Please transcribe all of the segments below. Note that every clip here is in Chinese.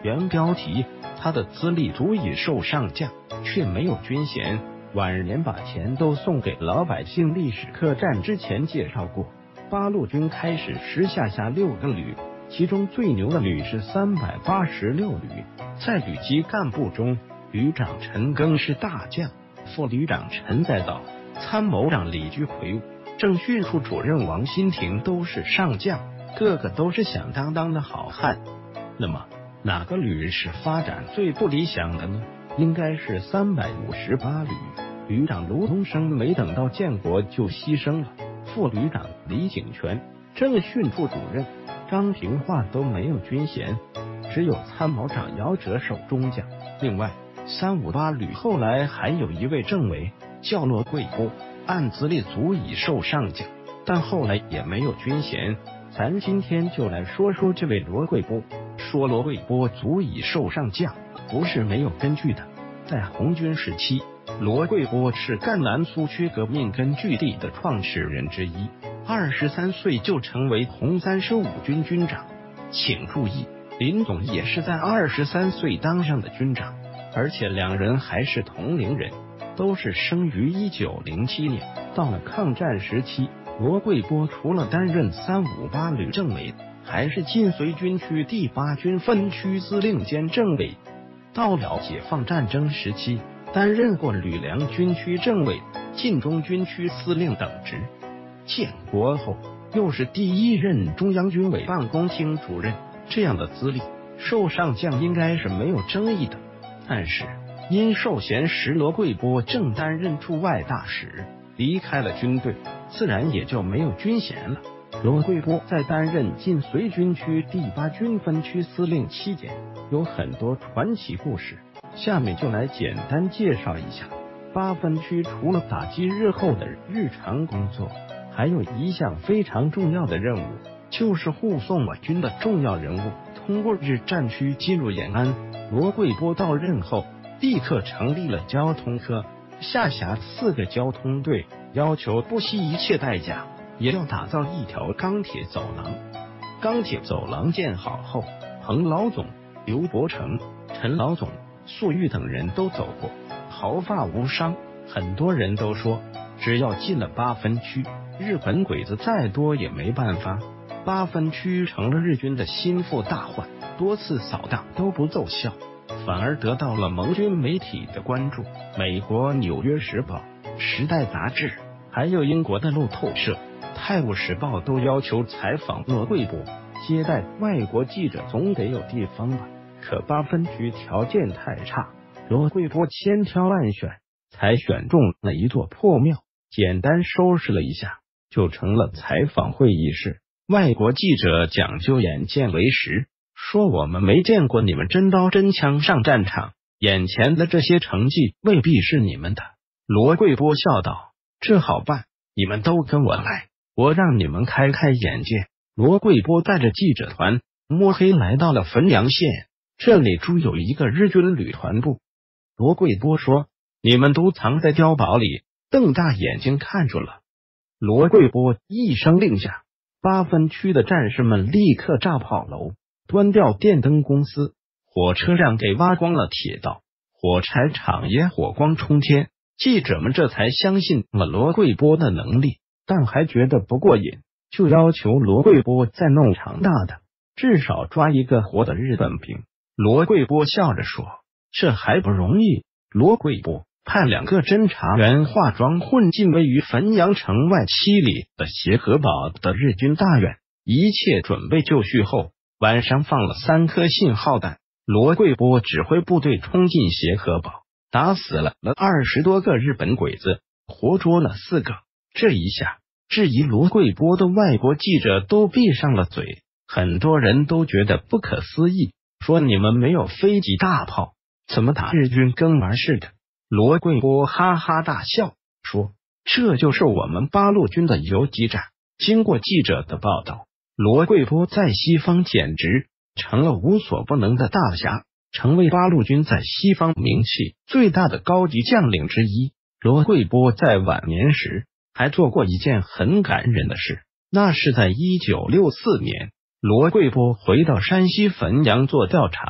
原标题：他的资历足以授上将，却没有军衔。晚年把钱都送给老百姓。历史课战之前介绍过，八路军开始时下辖6个旅，其中最牛的旅是386旅。在旅级干部中，旅长陈赓是大将，副旅长陈再道、参谋长李居魁、政训处主任王新亭都是上将，个个都是响当当的好汉。那么哪个旅是发展最不理想的呢？应该是358旅，旅长卢东升没等到建国就牺牲了，副旅长李景全、政训处主任张平化都没有军衔，只有参谋长姚哲守中将。另外358旅后来还有一位政委叫罗贵波，按资历足以授上将，但后来也没有军衔。咱今天就来说说这位罗贵波。说罗贵波足以授上将，不是没有根据的。在红军时期，罗贵波是赣南苏区革命根据地的创始人之一，23岁就成为红35军军长。请注意，林总也是在23岁当上的军长，而且两人还是同龄人，都是生于1907年。到了抗战时期，罗贵波除了担任358旅政委，还是晋绥军区第8军分区司令兼政委。到了解放战争时期，担任过吕梁军区政委、晋中军区司令等职。建国后，又是第1任中央军委办公厅主任，这样的资历，授上将应该是没有争议的。但是因授衔时罗贵波正担任驻外大使，离开了军队，自然也就没有军衔了。罗贵波在担任晋绥军区第8军分区司令期间，有很多传奇故事，下面就来简单介绍一下。8分区除了打击日后的日常工作，还有一项非常重要的任务，就是护送我军的重要人物通过日战区进入延安。罗贵波到任后，立刻成立了交通科，下辖4个交通队，要求不惜一切代价也要打造一条钢铁走廊。钢铁走廊建好后，彭老总、刘伯承、陈老总、粟裕等人都走过，毫发无伤。很多人都说，只要进了8分区，日本鬼子再多也没办法。8分区成了日军的心腹大患，多次扫荡都不奏效，反而得到了盟军媒体的关注。美国《纽约时报》、《时代》杂志，还有英国的路透社、《泰晤士报》都要求采访罗贵波。接待外国记者总得有地方吧，可8分区条件太差，罗贵波千挑万选，才选中了一座破庙，简单收拾了一下，就成了采访会议室。外国记者讲究眼见为实，说我们没见过你们真刀真枪上战场，眼前的这些成绩未必是你们的。罗贵波笑道：这好办，你们都跟我来，我让你们开开眼界。罗贵波带着记者团摸黑来到了汾阳县，这里驻有一个日军旅团部。罗贵波说：你们都藏在碉堡里，瞪大眼睛看住了。罗贵波一声令下，8分区的战士们立刻炸炮楼，端掉电灯公司，火车让给挖光了铁道，火柴厂也火光冲天。记者们这才相信了罗贵波的能力，但还觉得不过瘾，就要求罗贵波再弄场大的，至少抓一个活的日本兵。罗贵波笑着说：这还不容易。罗贵波派2个侦察员化妆混进位于汾阳城外7里的协和堡的日军大院，一切准备就绪后，晚上放了3颗信号弹。罗贵波指挥部队冲进协和堡，打死了20多个日本鬼子，活捉了4个。这一下，质疑罗贵波的外国记者都闭上了嘴，很多人都觉得不可思议，说你们没有飞机大炮，怎么打日军跟玩似的？罗贵波哈哈大笑说：这就是我们八路军的游击战。经过记者的报道，罗贵波在西方简直成了无所不能的大侠，成为八路军在西方名气最大的高级将领之一。罗贵波在晚年时还做过一件很感人的事，那是在1964年，罗贵波回到山西汾阳做调查，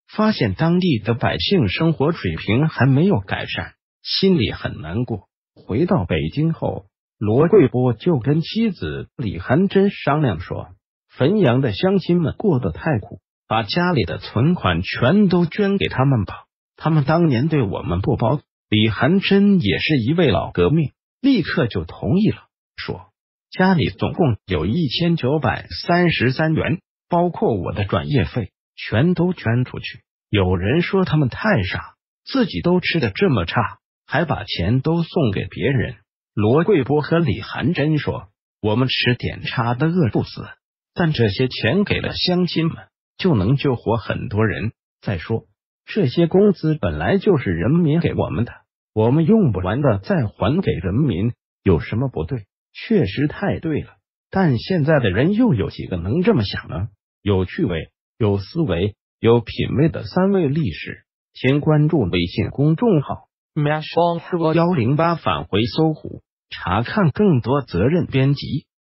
发现当地的百姓生活水平还没有改善，心里很难过。回到北京后，罗贵波就跟妻子李含珍商量说，汾阳的乡亲们过得太苦，把家里的存款全都捐给他们吧，他们当年对我们不薄。李含珍也是一位老革命，立刻就同意了，说家里总共有1933元，包括我的转业费，全都捐出去。有人说他们太傻，自己都吃得这么差，还把钱都送给别人。罗贵波和李含珍说，我们吃点差的饿不死，但这些钱给了乡亲们，就能救活很多人。再说这些工资本来就是人民给我们的，我们用不完的再还给人民，有什么不对？确实太对了，但现在的人又有几个能这么想呢？有趣味、有思维、有品味的三位历史，请关注微信公众号 108 返回搜狐，查看更多责任编辑。